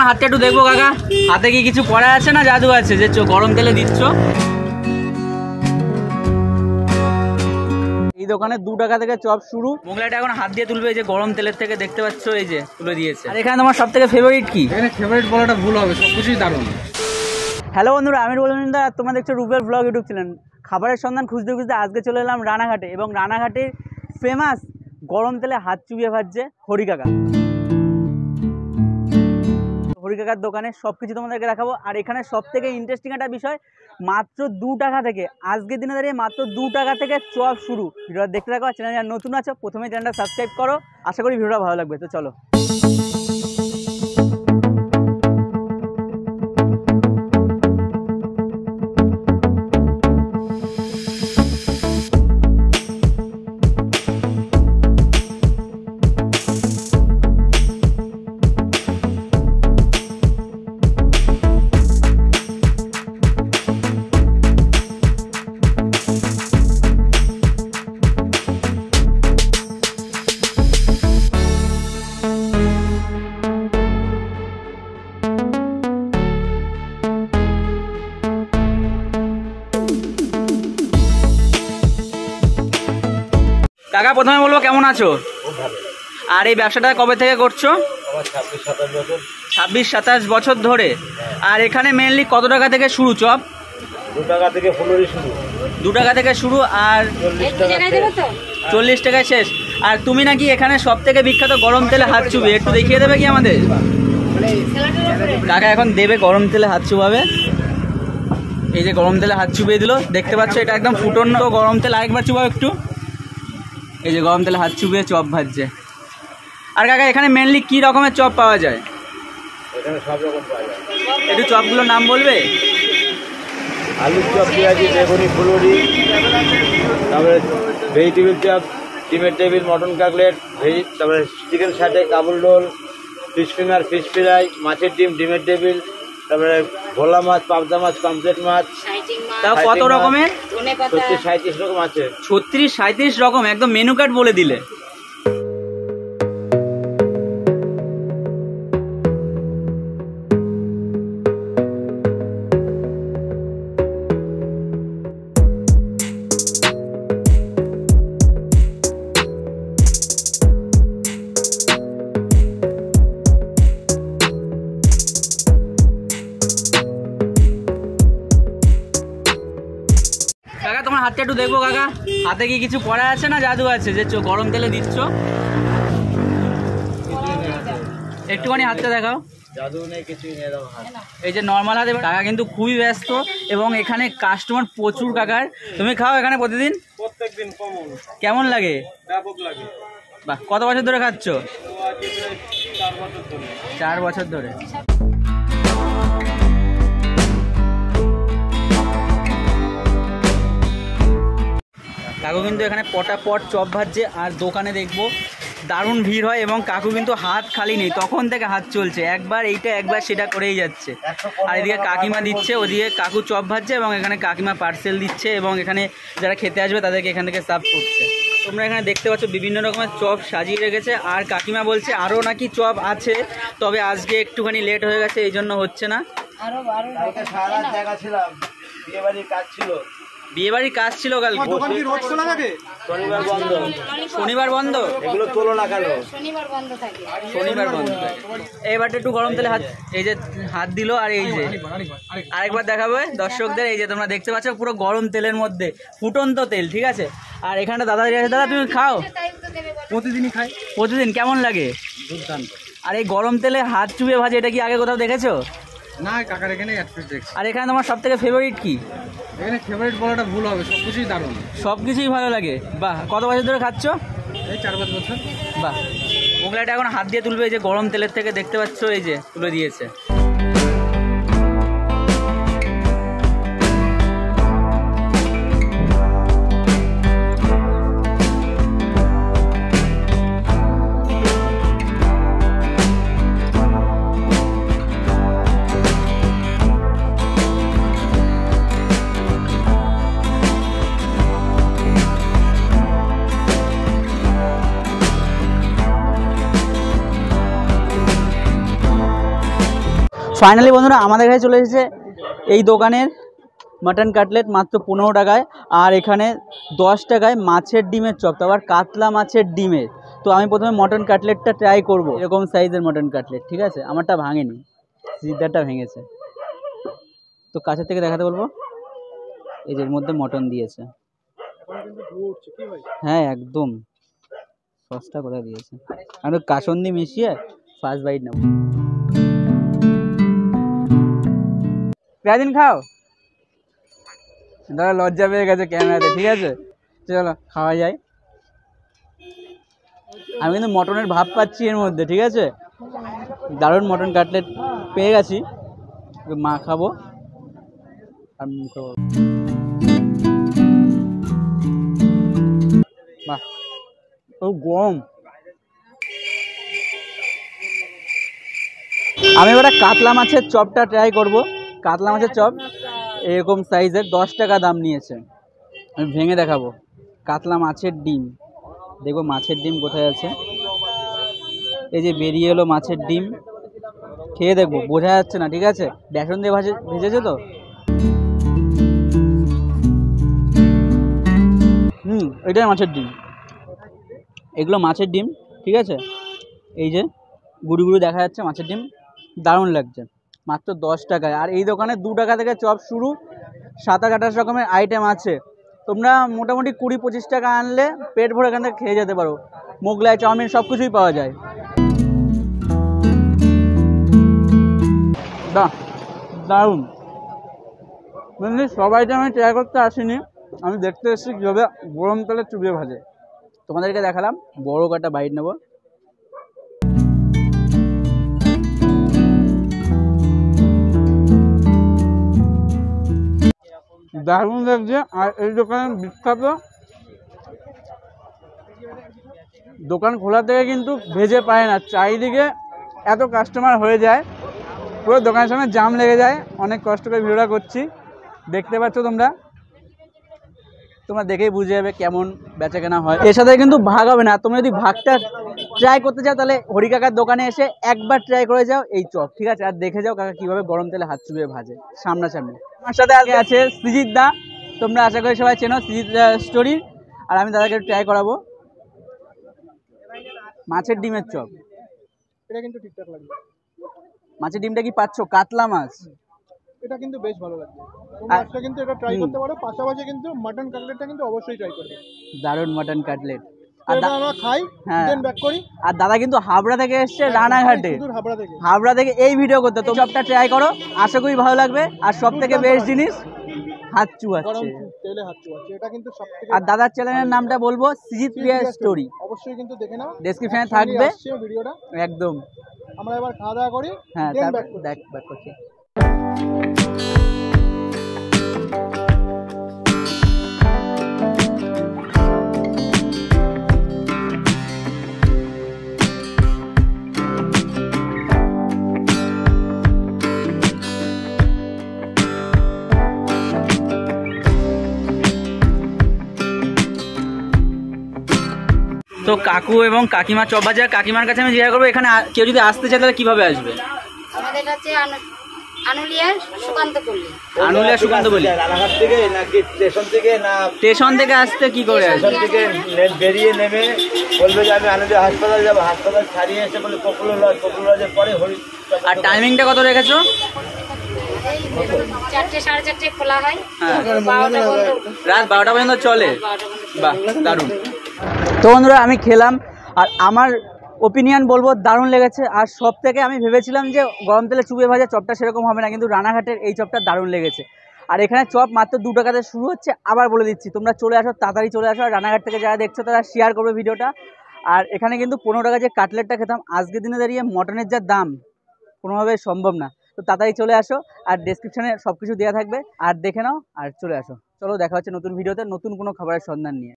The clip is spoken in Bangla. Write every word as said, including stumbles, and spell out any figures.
হাতটা একটু দেখবো কাকা, হাতে কি কিছু পড়া আছে না জাদু আছে যে গরম তেলে দিচ্ছ? এই দোকানে দু টাকা থেকে চপ শুরু। মোগলাইটা এখন হাত দিয়ে তুলবে, এই যে গরম তেলের থেকে দেখতে পাচ্ছ, এই যে তুলে দিয়েছে। আর এখানে তোমার সব থেকে ফেভারিট কি? এখানে ফেভারিট বলাটা ভুল হবে, সবকিছুই দারুণ। হ্যালো বন্ধুরা, আমি বলবেন দা, তোমরা দেখছো রুবেল ব্লগ ইউটিউব চ্যানেল। খাবারের সন্ধান খুঁজতে খুঁজতে আজকে চলে এলাম রানাঘাটে, এবং রানাঘাটের ফেমাস গরম তেলে হাত চুবিয়ে ভাজছে হরি কাকা। হরি কাকার দোকানে সব কিছু তোমাদেরকে দেখাবো। আর এখানে সব থেকে ইন্টারেস্টিং একটা বিষয়, মাত্র দু টাকা থেকে, আজকের দিনে দাঁড়িয়ে মাত্র দু টাকা থেকে চপ শুরু। ভিডিওটা দেখতে থাকো। চ্যানেল যারা নতুন আছো প্রথমে চ্যানেলটা সাবস্ক্রাইব করো। আশা করি ভিডিওটা ভালো লাগবে। তো চলো। কাকা প্রথমে বলবো কেমন আছো? আর এই ব্যবসাটা কবে থেকে করছো? ছাব্বিশ সাতাশ বছর ধরে। আর এখানে মেনলি কত টাকা থেকে শুরু চপ? দু টাকা থেকে ফুলুরি শুরু। দু টাকা থেকে শুরু আর চল্লিশ টাকায় শেষ। আর তুমি নাকি এখানে সব থেকে বিখ্যাত গরম তেলে হাত চুবি, একটু দেখিয়ে দেবে কি আমাদের? কাকা এখন দেবে গরম তেলে হাত চুবাবে। এই যে গরম তেলে হাত চুবিয়ে দিল, দেখতে পাচ্ছ এটা একদম ফুটন্ত গরম তেল। আরেকবার চুবাও একটু। এই যে গরম তেলে হাত চুবিয়ে চপ ভাজছে। আর কাকা এখানে মেনলি কি রকমের চপ পাওয়া যায়? এখানে সব রকম পাওয়া যায়। একটু চপগুলোর নাম বলবে? আলুর চপ, পেঁয়াজি, বেগুনি, ফুলুরি, তারপরে ভেজিটেবিল চপ, ডিমের টেবিল, মটন কাটলেট, ভেজি, তারপরে চিকেন সাটে, কাবুল roll, fish finger, fish fry, মাছের ডিম, ডিমের টেবিল, তারপরে ভোলা মাছ, পাবদা মাছ, পামফ্লেট মাছ। তাও কত রকমের? ছত্রিশ সাঁত্রিশ রকম আছে। ছত্রিশ সাঁত্রিশ রকম, একদম মেনু কার্ড বলে দিলে। কাকা তোমার হাতটা একটু দেখবো কাকা, হাতে কি কিছু পড়া আছে না জাদু আছে যে গরম তেলে দিচ্ছ? একটুখানি হাতটা দেখাও। জাদু নেই, কিছুই নেই। এই যে নর্মাল হাতে। কাকা কিন্তু খুবই ব্যস্ত এবং এখানে কাস্টমার প্রচুর কাকার। তুমি খাও এখানে প্রতিদিন? প্রত্যেকদিন কমন। কেমন লাগে? ব্যাপক লাগে। বাহ, কত বছর ধরে খাচ্ছ? চার বছর ধরে। চার বছর ধরে। কাকু কিন্তু এখানে পটাপট চপ ভাজছে। আর দোকানে দেখবো দারুণ ভিড় হয় এবং কাকু কিন্তু হাত খালি নেই, তখন থেকে হাত চলছে, একবার এইটা একবার সেটা করেই যাচ্ছে। আর এদিকে কাকিমা দিচ্ছে, ওদিকে কাকু চপ ভাজছে এবং এখানে কাকিমা পার্সেল দিচ্ছে এবং এখানে যারা খেতে আসবে তাদেরকে এখান থেকে সার্ভ করছে। তোমরা এখানে দেখতে পাচ্ছ বিভিন্ন রকমের চপ সাজিয়ে রেখেছে। আর কাকিমা বলছে আরও নাকি চপ আছে, তবে আজকে একটুখানি লেট হয়ে গেছে, এই জন্য হচ্ছে না। সারা জায়গা ছিলাম, বিয়ে বাড়ির কাজ ছিল। বিয়ে বাড়ির কাজ ছিল কালকে। শনিবার বন্ধ। শনিবার বন্ধ? এগুলো তোলো না কেন? শনিবার বন্ধ থাকে। শনিবার বন্ধ থাকে। এইবারটা একটু গরম তেলে হাত, এই যে হাত দিল। আর এই যে আরেকবার দেখাবে দর্শকদের, এই যে তোমরা দেখতে পাচ্ছ পুরো গরম তেলের মধ্যে ফুটন্ত তেল, ঠিক আছে। আর এখানটা দাদা আছে। দাদা তুমি খাও? প্রতিদিনই খাই। প্রতিদিন? কেমন লাগে? দুর্দান্ত। আর এই গরম তেলে হাত চুবিয়ে ভাজে, এটা কি আগে কোথাও দেখেছো? না, কাকার এখানে অ্যাডভার্টাইজ দেখছি। আর এখানে তোমার সব থেকে ফেভারিট কি? এখানে ফেভারিট বলাটা ভুল হবে, সবকিছুই দারুণ। সব কিছুই ভালো লাগে। বাহ, কত বছর ধরে খাচ্ছ? এই চার পাঁচ বছর। বাহ, মোগলাইটা এখন হাত দিয়ে তুলবে, এই যে গরম তেলের থেকে দেখতে পাচ্ছ, এই যে তুলে দিয়েছে। ফাইনালি বন্ধুরা আমাদের কাছে চলে এসেছে এই দোকানের মাটন কাটলেট মাত্র পনেরো টাকায়, আর এখানে দশ টাকায় মাছের ডিমের চপ, তো আবার কাতলা মাছের ডিমের। তো আমি প্রথমে মটন কাটলেটটা ট্রাই করব, এরকম সাইজের মটন কাটলেট, ঠিক আছে? আমারটা ভাঙেনি, সিদ্ধারটা ভেঙেছে, তো কাছের থেকে দেখাতে বলবো। এই যে এর মধ্যে মটন দিয়েছে, হ্যাঁ একদম। সসটা কোথায় দিয়েছে? আমি কাসন্দি মিশিয়ে ফার্স্ট বাইট নেব। দিন খাও, দাদা লজ্জা পেয়ে গেছে ক্যামেরাতে, ঠিক আছে চলো খাওয়া যায়। আমি কিন্তু মটনের ভাব পাচ্ছি এর মধ্যে, ঠিক আছে? দারুণ মটন কাটলেট পেয়ে গেছি, মা খাবো আর মুখে বাহ খুব গরম। আমি এবার কাতলা মাছের চপটা ট্রাই করব। কাতলা মাছের চপ এরকম সাইজের, দশ টাকা দাম নিয়েছে। আমি ভেঙে দেখাবো। কাতলা মাছের ডিম, দেখবো মাছের ডিম কোথায় আছে। এই যে বেরিয়ে এলো মাছের ডিম, খেয়ে দেখবো, বোঝা যাচ্ছে না, ঠিক আছে? বেসন দিয়ে ভাজে ভেজেছে তো। হুম এটাই মাছের ডিম, এগুলো মাছের ডিম, ঠিক আছে? এই যে গুড়ি গুড়ি দেখা যাচ্ছে মাছের ডিম, দারুণ লাগছে। মাত্র দশ টাকায়, আর এই দোকানে দু টাকা থেকে চপ শুরু, সাতাশ আঠাশ রকমের আইটেম আছে। তোমরা মোটামুটি কুড়ি পঁচিশ টাকা আনলে পেট ভরে এখান থেকে খেয়ে যেতে পারো। মোগলাই চাউমিন সব কিছুই পাওয়া যায়। বাহ দারুণ। বুঝলি সব আইটেম আমি ট্রাই করতে আসিনি, আমি দেখতে এসেছি কীভাবে গরম তেলে চুবিয়ে ভাজে। তোমাদেরকে দেখালাম, বড় কাটা বাইট নেব। দারুণ লাগছে। আর এই দোকানের বিখ্যাত, দোকান খোলা থেকে কিন্তু ভেজে পায় না, চারিদিকে এত কাস্টমার হয়ে যায়, পুরো দোকানের সামনে জাম লেগে যায়। অনেক কষ্ট করে ভিডিওটা করছি, দেখতে পাচ্ছ তোমরা, তোমরা দেখেই বুঝে যাবে কেমন বেচা কেনা হয়। এর সাথে কিন্তু ভাগ হবে না। তোমরা যদি ভাগটা ট্রাই করতে চাও তাহলে হরি কাকার দোকানে এসে একবার ট্রাই করে যাও এই চপ, ঠিক আছে? আর দেখে যাও কাকা কীভাবে গরম তেলে হাত চুবিয়ে ভাজে সামনাসামনি। আমার সাথে আজকে আছে সৃজিত দা, তোমরা আশা করি সবাই চেনো সৃজিত স্টোরি। আর আমি দাদাকে ট্রাই করাবো মাছের ডিমের চপ। এটা কিন্তু ঠিকঠাক লাগবে। মাছের ডিমটা কি পাচ্ছ? কাতলা মাছ, এটা কিন্তু বেশ ভালো লাগবে। তোমরা আজকে কিন্তু এটা ট্রাই করতে পারো, পাশাপাশি কিন্তু মাটন কাটলেটটা কিন্তু অবশ্যই ট্রাই করবে। দারুণ মাটন কাটলেট। আর আমরা খাই, হ্যাঁ দেন ব্যাক করি। আর দাদা কিন্তু হাবড়া থেকে এসছে, রানাঘাটে, দূর হাবড়া থেকে। হাবড়া থেকে এই ভিডিও করতে। তো চপটা ট্রাই করো, আশা করি ভালো লাগবে। আর সব থেকে বেস্ট জিনিস হাত চুয়াচ্ছে, তেলে হাত চুয়াচ্ছে, এটা কিন্তু সবথেকে। আর দাদার চ্যানেলের নামটা বলবো, সৃজিত প্রিয়া স্টোরি, অবশ্যই কিন্তু দেখে নাও, ডেসক্রিপশনে থাকবে ভিডিওটা একদম। আমরা এবার খাওয়া দাওয়া করি, হ্যাঁ দেন তারপর ব্যাক করি। দেখ ব্যাক করছি। তো কাকু এবং কাকিমা চপ ভাজা, কাকিমার কাছে আমি জিজ্ঞাসা করবো এখানে কেউ যদি আসতে চায় তাহলে কিভাবে আসবে? আমাদের কাছে আনুলিয়া সুকান্ত পল্লী, আনুলিয়া সুকান্ত পল্লী। রানাঘাট থেকে নাকি স্টেশন থেকে? না স্টেশন থেকে আসতে কি করে আসবে? স্টেশন থেকে বেরিয়ে নেমে বলবে যে আমি আনুলিয়া হাসপাতাল যাবো, হাসপাতাল ছাড়িয়ে এসে বলে পপুলার লজ, পপুলার লজের পরে হরি। আর টাইমিংটা কত রেখেছো? চারটে সাড়ে চারটে খোলা হয়, হ্যাঁ বারোটা বন্ধ, রাত বারোটা পর্যন্ত চলে। বারোটা বন্ধ। বাহ দারুণ। তো বন্ধুরা আমি খেলাম, আর আমার ওপিনিয়ন বলবো দারুণ লেগেছে। আর সব থেকে আমি ভেবেছিলাম যে গরম তেলে চুবিয়ে ভাজা চপটা সেরকম হবে না, কিন্তু রানাঘাটের এই চপটা দারুণ লেগেছে। আর এখানে চপ মাত্র দু টাকাতে শুরু হচ্ছে। আবার বলে দিচ্ছি, তোমরা চলে আসো, তাড়াতাড়ি চলে আসো। আর রানাঘাট থেকে যারা দেখছো তারা শেয়ার করবে ভিডিওটা। আর এখানে কিন্তু পনেরো টাকা যে কাটলেটটা খেতাম, আজকের দিনে দাঁড়িয়ে মটনের যা দাম কোনোভাবে সম্ভব না। তো তাড়াতাড়ি চলে আসো, আর ডেসক্রিপশনে সব কিছু দেওয়া থাকবে, আর দেখে নাও আর চলে আসো। চলো দেখা হচ্ছে নতুন ভিডিওতে, নতুন কোনো খাবারের সন্ধান নিয়ে।